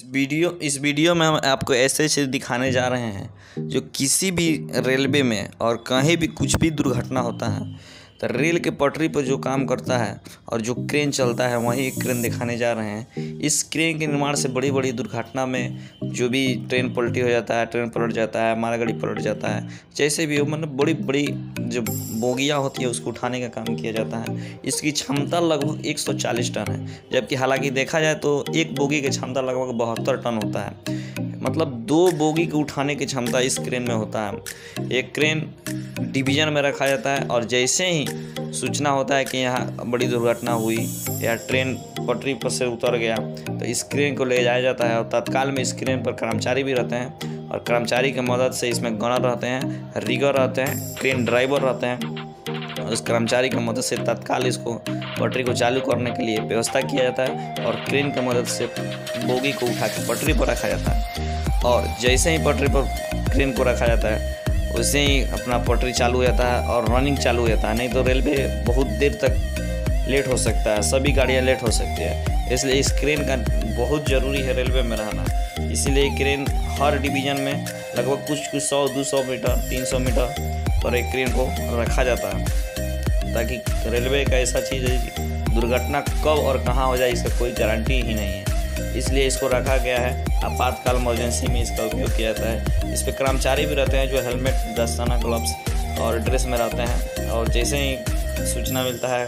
इस वीडियो में हम आपको ऐसे चीज़ दिखाने जा रहे हैं जो किसी भी रेलवे में और कहीं भी कुछ भी दुर्घटना होता है तो रेल के पटरी पर जो काम करता है और जो क्रेन चलता है वही एक क्रेन दिखाने जा रहे हैं। इस क्रेन के निर्माण से बड़ी बड़ी दुर्घटना में जो भी ट्रेन पलटी हो जाता है, ट्रेन पलट जाता है, मालगाड़ी पलट जाता है, जैसे भी हो मतलब बड़ी बड़ी जो बोगियाँ होती है उसको उठाने का काम किया जाता है। इसकी क्षमता लगभग 140 टन है, जबकि हालांकि देखा जाए तो एक बोगी की क्षमता लगभग 72 टन होता है। मतलब 2 बोगी को उठाने की क्षमता इस क्रेन में होता है। एक क्रेन डिवीज़न में रखा जाता है और जैसे ही सूचना होता है कि यहाँ बड़ी दुर्घटना हुई या ट्रेन पटरी पर से उतर गया तो इस क्रेन को ले जाया जाता है और तत्काल में इस क्रेन पर कर्मचारी भी रहते हैं और कर्मचारी की मदद से इसमें गनर रहते हैं, रिगर रहते हैं, क्रेन ड्राइवर रहते हैं। उस कर्मचारी की मदद से तत्काल इसको पटरी को चालू करने के लिए व्यवस्था किया जाता है और क्रेन की मदद से बोगी को उठा के पटरी पर रखा जाता है। और जैसे ही पटरी पर क्रेन को रखा जाता है वैसे ही अपना पटरी चालू हो जाता है और रनिंग चालू हो जाता है। नहीं तो रेलवे बहुत देर तक लेट हो सकता है, सभी गाड़ियाँ लेट हो सकती है। इसलिए इस क्रेन का बहुत ज़रूरी है रेलवे में रहना। इसीलिए क्रेन हर डिवीज़न में लगभग कुछ 100-200 मीटर 300 मीटर पर एक क्रेन को रखा जाता है, ताकि रेलवे का ऐसा चीज़ है दुर्घटना कब और कहाँ हो जाए इसका कोई गारंटी ही नहीं है। इसलिए इसको रखा गया है। आपातकाल इमरजेंसी में इसका उपयोग किया जाता है। इस पर कर्मचारी भी रहते हैं जो हेलमेट, दस्ताना, ग्लव्स और ड्रेस में रहते हैं और जैसे ही सूचना मिलता है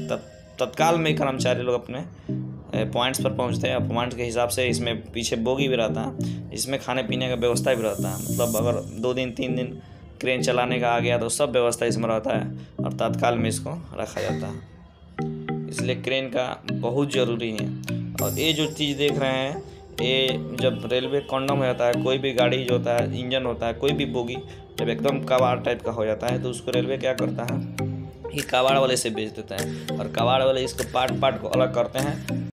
तत्काल में कर्मचारी लोग अपने पॉइंट्स पर पहुंचते हैं और पॉइंट के हिसाब से इसमें पीछे बोगी भी रहता है, इसमें खाने पीने का व्यवस्था भी रहता है। मतलब अगर 2 दिन 3 दिन क्रेन चलाने का आ गया तो सब व्यवस्था इसमें रहता है और तत्काल में इसको रखा जाता है। इसलिए क्रेन का बहुत ज़रूरी है। और ये जो चीज़ देख रहे हैं ये जब रेलवे कंडम हो जाता है, कोई भी गाड़ी जो होता है, इंजन होता है, कोई भी बोगी जब एकदम कबाड़ टाइप का हो जाता है तो उसको रेलवे क्या करता है, ये कबाड़ वाले से बेच देता है और कबाड़ वाले इसको पार्ट को अलग करते हैं